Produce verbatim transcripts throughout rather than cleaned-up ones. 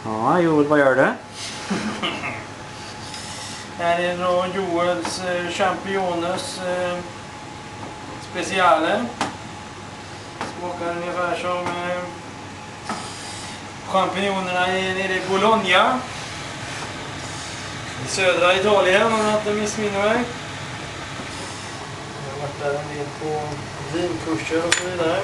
Ja, Joel, vad gör du? Här är då Joels eh, Championes eh, speciale. Smakar ungefär som eh, champinjonerna nere i Bologna. I södra Italien, om jag inte missminner mig. Jag har varit där en del på vinkurser och så vidare.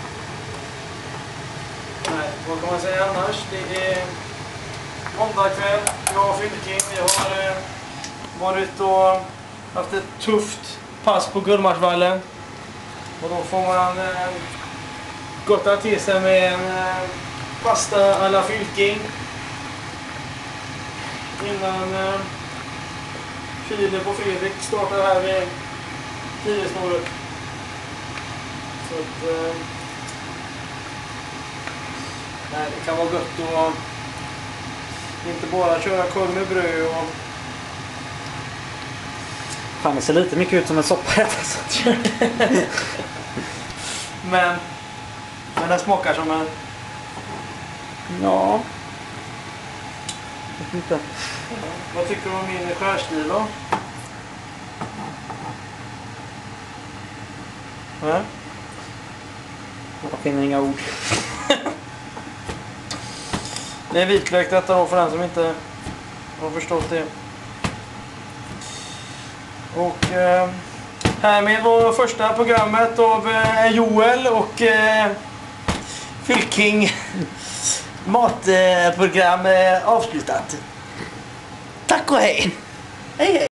Nej, vad kan man säga annars? Det är måndag kväll, jag och Fylking. Vi har eh, varit och haft ett tufft pass på Gullmarsvallen. Och då får man eh, gotta till sig med en eh, pasta alla Fylking. Innan eh, Filip och Fredrik startar här vid tio-snåret. Så att eh, nej, det kan vara gött att inte bara köra korv med bröd och... Fan, det ser lite mycket ut som en soppa. men men den smakar som en... Ja. Jag vet inte. Ja, vad tycker du om min skärstil då? Ja. Jag finner inga ord. Det är vitlök detta då för den som inte har förstått det. Och eh, härmed var första programmet av eh, Joel och eh, Fylking matprogram eh, avslutat. Tack och hej! Hej hej!